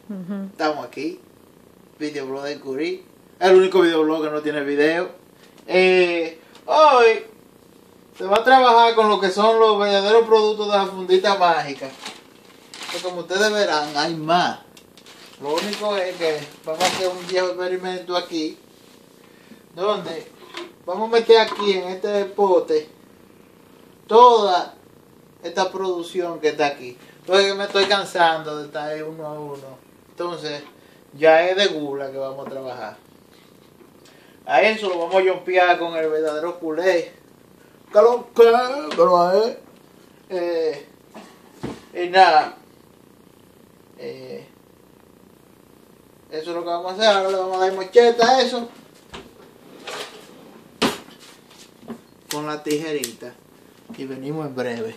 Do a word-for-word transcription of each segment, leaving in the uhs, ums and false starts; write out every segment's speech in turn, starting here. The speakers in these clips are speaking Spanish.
Uh-huh. Estamos aquí. Videoblog de Curí. El único videoblog que no tiene video. Eh, hoy se va a trabajar con lo que son los verdaderos productos de la fundita mágica. Que como ustedes verán, hay más. Lo único es que vamos a hacer un viejo experimento aquí. Donde vamos a meter aquí en este pote toda esta producción que está aquí. Entonces me estoy cansando de estar ahí uno a uno. Entonces ya es de gula que vamos a trabajar. A eso lo vamos a jumpear con el verdadero culé. ¿Qué lo que? Pero es. Eh, y nada. Eh, eso es lo que vamos a hacer. Ahora le vamos a dar mocheta a eso. Con la tijerita. Y venimos en breve.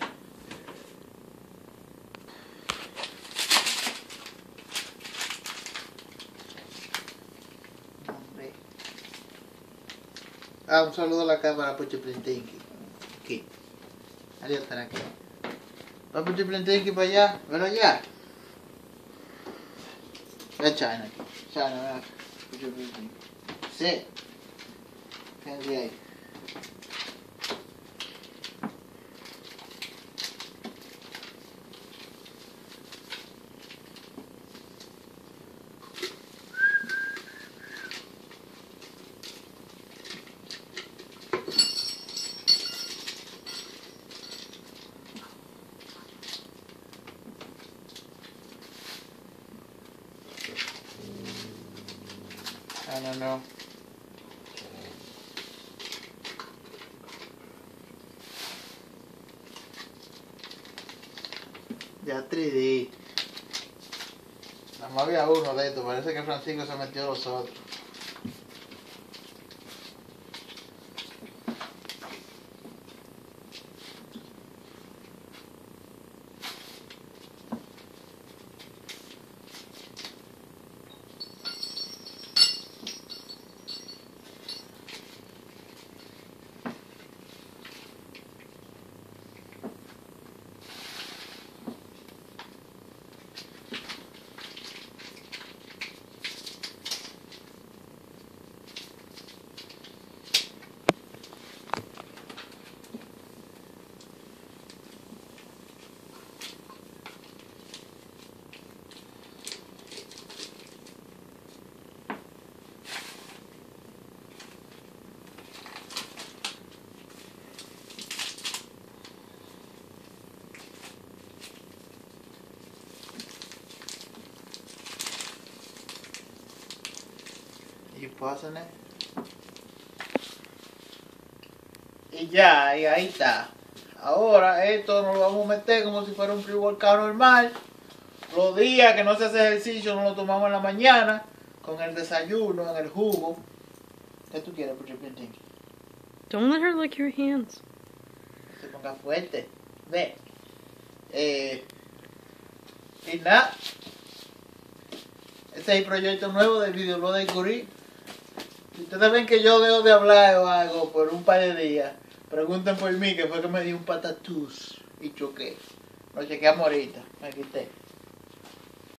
Ah, un saludo a la cámara por Chiplintinki. Aquí. Adiós, están aquí. Va por Chiplintinki para allá. Ven allá. Ve a China aquí. China, ven acá. Por Chiplintinki. Sí. Fíjense ahí. I don't know. Ya tres D. Nada más había uno de estos. Parece que Francisco se metió los otros. Y pasan, ¿eh? Y ya, y ahí está. Ahora esto nos lo vamos a meter como si fuera un pre-workout normal. Los días que no se hace ejercicio nos lo tomamos en la mañana. Con el desayuno, en el jugo. ¿Qué tú quieres, por ejemplo? Don't let her lick your hands. Se ponga fuerte. Ve. Eh, y nada. Este es el proyecto nuevo del videoblog de Curí. Si ustedes ven que yo dejo de hablar o algo por un par de días, pregunten por mí, que fue que me di un patatús y choqué. Lo chequeamos ahorita, me quité.